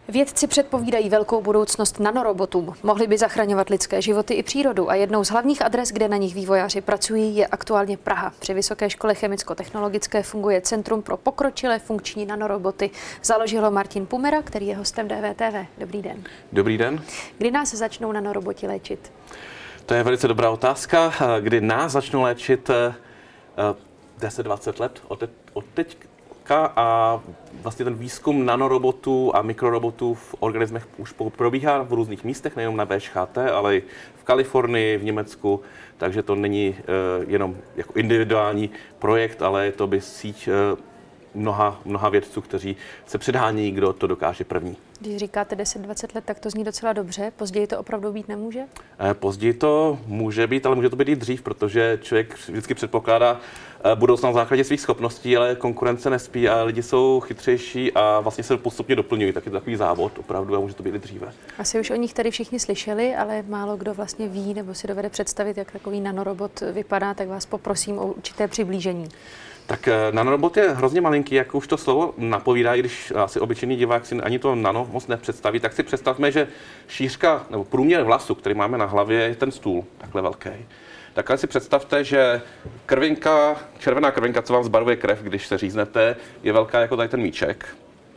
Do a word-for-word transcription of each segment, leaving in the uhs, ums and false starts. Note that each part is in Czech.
Vědci předpovídají velkou budoucnost nanorobotům. Mohli by zachraňovat lidské životy i přírodu a jednou z hlavních adres, kde na nich vývojáři pracují, je aktuálně Praha. Při Vysoké škole chemicko-technologické funguje Centrum pro pokročilé funkční nanoroboty. Založilo Martin Pumera, který je hostem D V T V. Dobrý den. Dobrý den. Kdy nás začnou nanoroboti léčit? To je velice dobrá otázka. Kdy nás začnou léčit deset dvacet let od, te- od teďka a vlastně ten výzkum nanorobotů a mikrorobotů v organismech už probíhá v různých místech, nejenom na V Š H T, ale i v Kalifornii, v Německu, takže to není uh, jenom jako individuální projekt, ale je to by síť uh, mnoha, mnoha vědců, kteří se předhání, kdo to dokáže první. Když říkáte deset dvacet let, tak to zní docela dobře. Později to opravdu být nemůže? Později to může být, ale může to být i dřív, protože člověk vždycky předpokládá budoucnost na základě svých schopností, ale konkurence nespí a lidi jsou chytřejší a vlastně se postupně doplňují. Tak je to takový závod opravdu a může to být i dříve. Asi už o nich tady všichni slyšeli, ale málo kdo vlastně ví nebo si dovede představit, jak takový nanorobot vypadá, tak vás poprosím o určité přiblížení. Tak nanorobot je hrozně malinký, jak už to slovo napovídá, i když asi obyčejný divák si ani to nano moc nepředstaví, tak si představme, že šířka nebo průměr vlasu, který máme na hlavě, je ten stůl, takhle velký. Takhle si představte, že krvinka, červená krvinka, co vám zbarvuje krev, když se říznete, je velká jako tady ten míček.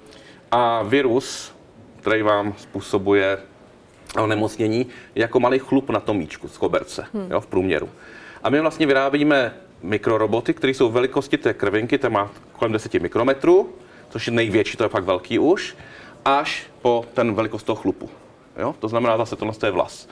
A virus, který vám způsobuje onemocnění, je jako malý chlup na tom míčku z koberce, hmm. jo, v průměru. A my vlastně vyrábíme mikroroboty, které jsou velikosti té krvinky, to má kolem deset mikrometrů, což je největší, to je fakt velký už, až po ten velikost toho chlupu. Jo? To znamená zase tohle je vlas.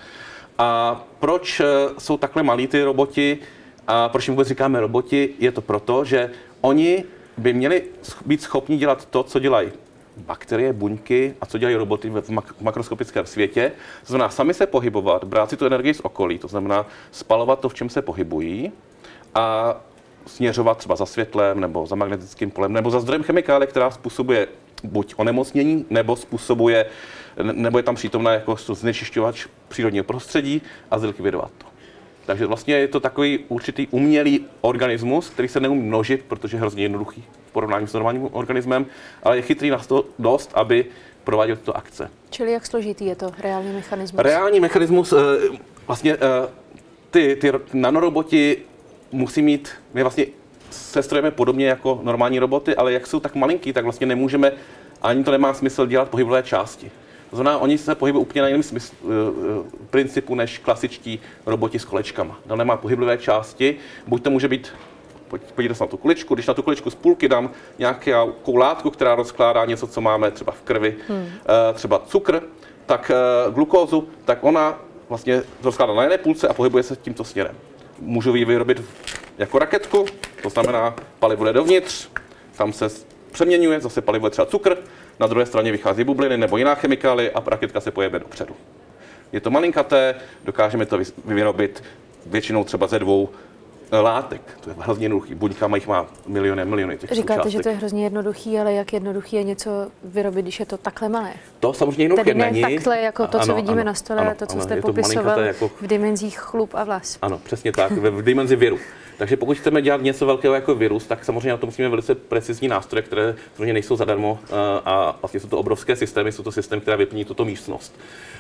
A proč jsou takhle malí ty roboti a proč jim vůbec říkáme roboti, je to proto, že oni by měli být schopni dělat to, co dělají bakterie, buňky a co dělají roboty v makroskopickém světě. To znamená sami se pohybovat, brát si tu energii z okolí, to znamená spalovat to, v čem se pohybují, a směřovat třeba za světlem, nebo za magnetickým polem, nebo za zdrojem chemikálie, která způsobuje buď onemocnění, nebo způsobuje, nebo je tam přítomná jako znečišťovač přírodního prostředí a zlikvidovat to. Takže vlastně je to takový určitý umělý organismus, který se neumí množit, protože je hrozně jednoduchý v porovnání s normálním organismem, ale je chytrý na to dost, aby prováděl tyto akce. Čili jak složitý je to reálný mechanismus? Reálný mechanismus, vlastně ty, ty nanoroboti musí mít, my vlastně sestrojeme podobně jako normální roboty, ale jak jsou tak malinký, tak vlastně nemůžeme, ani to nemá smysl dělat pohybové části. To znamená, oni se pohybují úplně na jiném smysl, uh, uh, principu než klasičtí roboti s kolečkama. To nemá pohyblivé části, buď to může být, podívejte se na tu kuličku, když na tu kuličku z půlky dám nějakou látku, která rozkládá něco, co máme třeba v krvi, hmm. uh, třeba cukr, tak uh, glukózu, tak ona vlastně rozkládá na jedné půlce a pohybuje se tímto směrem. Můžu ji vyrobit jako raketku, to znamená, palivo jde dovnitř, tam se přeměňuje, zase palivo je třeba cukr, na druhé straně vychází bubliny nebo jiná chemikálie a raketka se pojede dopředu. Je to malinkaté, dokážeme to vyrobit většinou třeba ze dvou látek. To je hrozně jednoduchý. Buňka jich má miliony, miliony těch Říkáte, součástek. že to je hrozně jednoduchý, ale jak jednoduchý je něco vyrobit, když je to takhle malé? To samozřejmě jednoduché není. Tedy ne takhle, jako to, co ano, vidíme ano, na stole, ano, to, co ano, jste popisoval jako v dimenzích chlup a vlas. Ano, přesně tak, v dimenzi viru. Takže pokud chceme dělat něco velkého jako virus, tak samozřejmě na to musíme velice precizní nástroje, které samozřejmě nejsou zadarmo a vlastně jsou to obrovské systémy, jsou to systémy, které vyplní tuto místnost.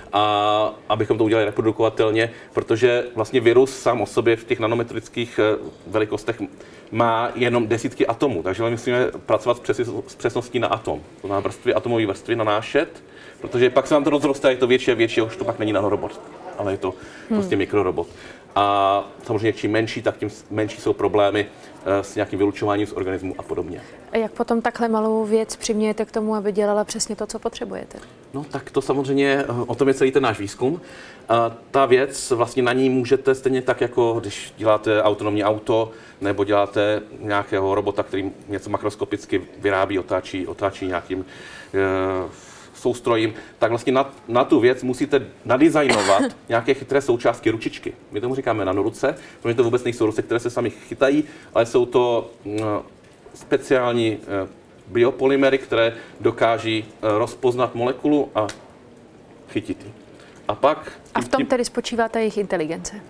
A abychom to udělali reprodukovatelně, protože vlastně virus sám o sobě v těch nanometrických velikostech má jenom desítky atomů, takže my musíme pracovat s přesností na atom. To znamená vrstvy, atomové vrstvy nanášet, protože pak se nám to rozroste a je to větší a větší, už to pak není nanorobot, ale je to hmm. prostě mikrorobot. A samozřejmě čím menší, tak tím menší jsou problémy s nějakým vylučováním z organismu a podobně. A jak potom takhle malou věc přimějete k tomu, aby dělala přesně to, co potřebujete? No tak to samozřejmě, o tom je celý ten náš výzkum. A ta věc, vlastně na ní můžete stejně tak, jako když děláte autonomní auto, nebo děláte nějakého robota, který něco makroskopicky vyrábí, otáčí, otáčí nějakým e, soustrojím, tak vlastně na, na tu věc musíte nadizajnovat nějaké chytré součástky ručičky. My tomu říkáme nanoruce, protože to vůbec nejsou ruce, které se sami chytají, ale jsou to no, speciální eh, biopolymery, které dokáží eh, rozpoznat molekulu a chytit ji. A pak... A v tom tedy spočívá ta jejich inteligence? V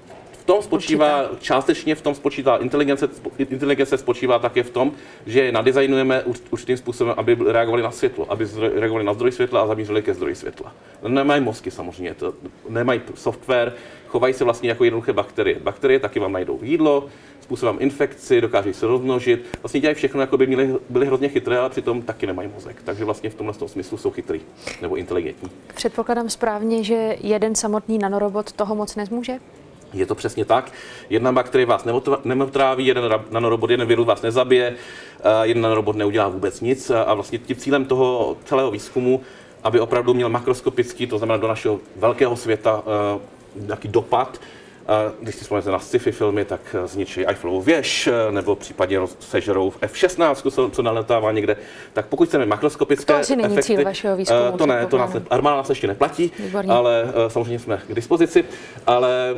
tom spočívá, určitá. částečně v tom spočívá inteligence, inteligence spočívá také v tom, že je nadizajnujeme určitým způsobem, aby reagovali na světlo, aby reagovali na zdroj světla a zamířili ke zdroji světla. Nemají mozky samozřejmě, to, nemají software, chovají se vlastně jako jednoduché bakterie. Bakterie taky vám najdou jídlo, způsobem infekci, dokáží se rozmnožit, vlastně dělají všechno, jako by měli, byli hrozně chytré, ale přitom taky nemají mozek. Takže vlastně v tomhle smyslu jsou chytrý nebo inteligentní. Předpokládám správně, že jeden samotný nanorobot toho moc nezmůže? Je to přesně tak. Jedna bakterie vás nemotráví, jeden nanorobot, jeden virus vás nezabije, jeden nanorobot neudělá vůbec nic a vlastně tím cílem toho celého výzkumu, aby opravdu měl makroskopický, to znamená do našeho velkého světa, nějaký dopad. Když si vzpomínáte na sci-fi filmy, tak zničí Eiffelovu věž, nebo případně sežerou F šestnáct, co naletává někde. Tak pokud chceme makroskopické efekty... To asi není efekty, cíl vašeho výzkumu. To ne, to nás, armáda nás ještě neplatí, Výborně. ale samozřejmě jsme k dispozici. Ale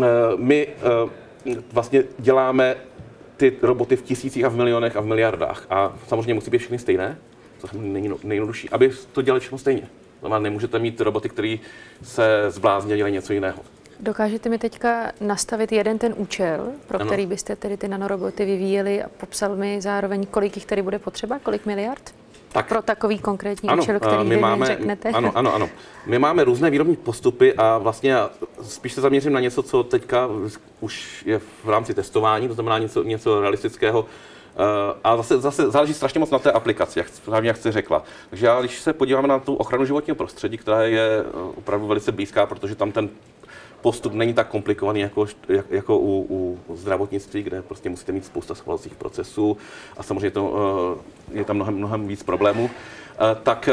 my vlastně děláme ty roboty v tisících a v milionech a v miliardách. A samozřejmě musí být všechny stejné, což není nejjednodušší, aby to dělali všechno stejně. Znamená, nemůžete mít roboty, které se zblázní a dělají něco jiného. Dokážete mi teďka nastavit jeden ten účel, pro ano. který byste tedy ty nanoroboty vyvíjeli a popsal mi zároveň, kolik jich tady bude potřeba, kolik miliard? Tak. Pro takový konkrétní ano, účel, který my vy máme, řeknete. Ano, ano, ano. My máme různé výrobní postupy a vlastně spíš se zaměřím na něco, co teďka už je v rámci testování, to znamená něco, něco realistického. A zase, zase záleží strašně moc na té aplikaci, jak, jak jste řekla. Takže já, když se podíváme na tu ochranu životního prostředí, která je opravdu velice blízká, protože tam ten postup není tak komplikovaný jako, jako u, u zdravotnictví, kde prostě musíte mít spousta schvalovacích procesů a samozřejmě to, je tam mnohem, mnohem víc problémů. Tak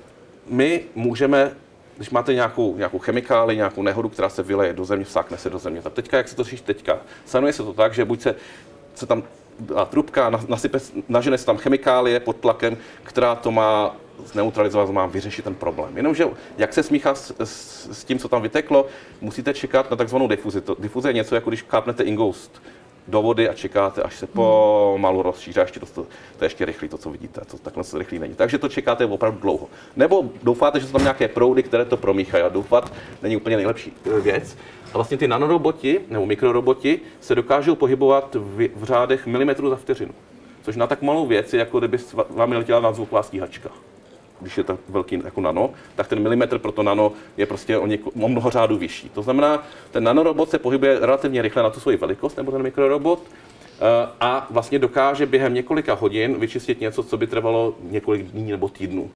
my můžeme, když máte nějakou, nějakou chemikáli, nějakou nehodu, která se vyleje do země, vsákne se do země. Tak teďka, jak se to řeší teďka? Sanuje se to tak, že buď se, se tam dá trubka, nasype, nažene se tam chemikálie pod tlakem, která to má zneutralizovat, má vyřešit ten problém. Jenomže jak se smíchá s, s, s tím, co tam vyteklo, musíte čekat na takzvanou difuzi. To, difuze je něco, jako když kápnete ingoust do vody a čekáte, až se pomalu rozšíří. Ještě to, to, to je ještě rychlý, to, co vidíte. To takhle se rychlý není. Takže to čekáte opravdu dlouho. Nebo doufáte, že jsou tam nějaké proudy, které to promíchají. A doufat není úplně nejlepší věc. A vlastně ty nanoroboti nebo mikroroboti se dokážou pohybovat v, v řádech milimetrů za vteřinu. Což na tak malou věc je, jako kdyby vám letěla nadzvuková stíhačka. Když je to velký jako nano, tak ten milimetr pro to nano je prostě o, něko, o mnoho řádů vyšší. To znamená, ten nanorobot se pohybuje relativně rychle na tu svoji velikost, nebo ten mikrorobot, a vlastně dokáže během několika hodin vyčistit něco, co by trvalo několik dní nebo týdnů.